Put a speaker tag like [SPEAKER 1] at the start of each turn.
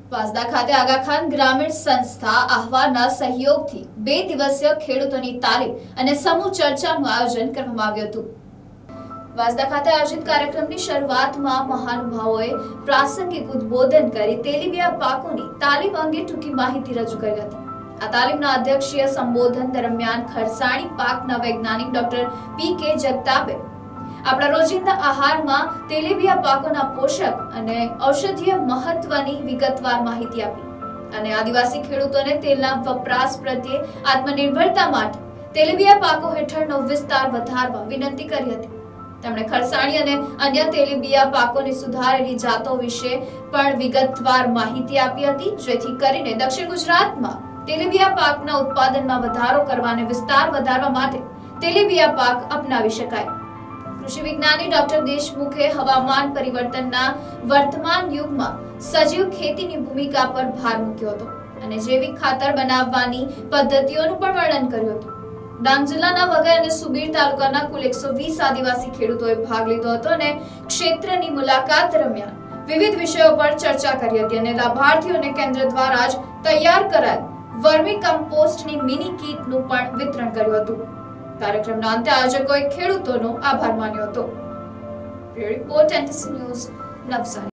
[SPEAKER 1] વાંસદા ખાતે આગા ખાન ગ્રામીણ સંસ્થા આહવાના સહયોગથી 2 દિવસીય ખેડૂતોની તાલીમ અને સમૂહ ચર્ચાનું આયોજન કરવામાં આવ્યું હતું। વાંસદા ખાતે આયોજિત કાર્યક્રમની શરૂઆતમાં મહાનુભાવોએ પ્રાસંગિક ઉદ્બોધન કરી તેલીબિયા પાકોની તાલીમ અંગે ટૂંકી માહિતી રજૂ કરી હતી। આ તાલીમના અધ્યક્ષીય સંબોધન દરમિયાન ખરસાણી પાકના વૈજ્ઞાનિક ડોક્ટર પી.કે. જગતાપે આપણા રોજિંદા આહારમાં તેલીબિયા પાકોના પોષક અને ઔષધીય મહત્વની વિગતવાર માહિતી આપી અને આદિવાસી ખેડૂતોને તેલના વપરાશ પ્રત્યે આત્મનિર્ભરતા માટે તેલીબિયા પાકો હેઠળનો વિસ્તાર વધારવા વિનંતી કરી હતી। તેમણે ખરસાણી અને અન્ય તેલીબિયા પાકોની સુધારેલી જાતો વિશે પણ વિગતવાર માહિતી આપી હતી, જેથી કરીને દક્ષિણ ગુજરાતમાં તેલીબિયા પાકના ઉત્પાદનમાં વધારો કરવા અને વિસ્તાર વધારવા માટે તેલીબિયા પાક અપનાવી શકાય। કૃષિ વિજ્ઞાની ડોક્ટર દેશમુખે હવામાન પરિવર્તનના વર્તમાન યુગમાં સજીવ ખેતીની ભૂમિકા પર ભાર મૂક્યો હતો અને જૈવિક ખાતર બનાવવાની પદ્ધતિઓનું પણ વર્ણન કર્યું હતું। ડાંગ જિલ્લાના વઘઈ અને સુબીર તાલુકાના કુલ 120 આદિવાસી ખેડૂતોએ ભાગ લીધો હતો અને ક્ષેત્રની મુલાકાત દરમિયાન વિવિધ વિષયો પર ચર્ચા કરી હતી અને લાભાર્થીઓને કેન્દ્ર દ્વારા જ તૈયાર કરાયેલ વર્મી કમ્પોસ્ટની મિની કીટનું પણ વિતરણ કર્યું હતું। કાર્યક્રમના અંતે આયોજકોએ ખેડૂતોનો આભાર માન્યો હતો। Report NTC news, Navsari.